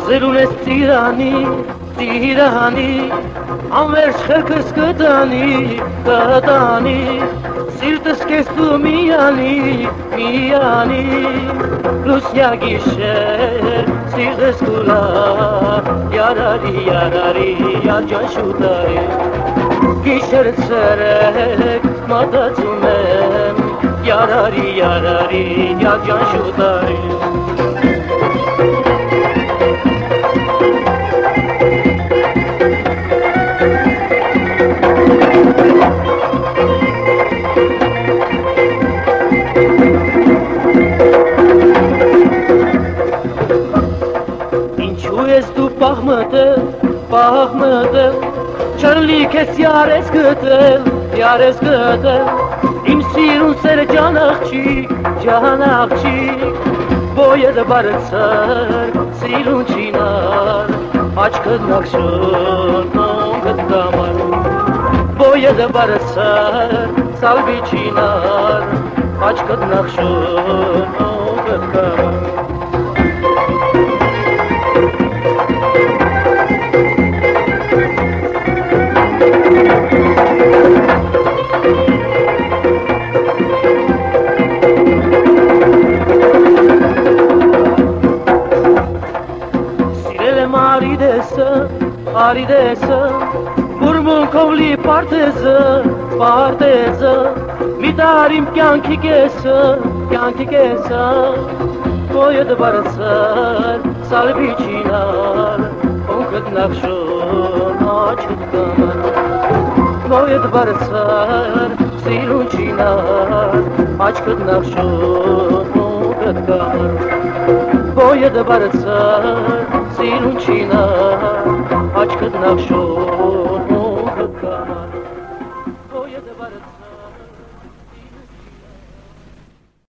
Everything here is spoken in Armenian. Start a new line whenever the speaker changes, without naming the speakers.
Զրունես ծիրանի, անվերջ խելքս կտանի, սիրտս կես դու միանի, լուսնյա գիշեր, սիրտս կուլա, yarari, աջան շուտայի, գիշեր ցերեկ, մատածում եմ, yarari, աջան շուտայի, Պահմտել, չրլիք ես յարես գտել, իմ սիրուն սեր ջան աղջիկ, բոյդ բարձր, սիրուն չինար, աչքդ նախշուն, օնգդ կամար, բոյդ բարձր, սալվի չինար, աչքդ նախշուն, օնգդ կամար, Արիդեսը, բուրմունքով լի պարտեզը, մի տարիմ կյանքի կեսը, բոյդ բարձր, սալվի չինար, օնքդ նախշուն, աչքդ կամար, բոյդ բարձր, սիրուն չինար, աչքդ նախշուն, օնքդ կամար, բոյդ բարձր, սիրուն չինար, աչքդ նախշուն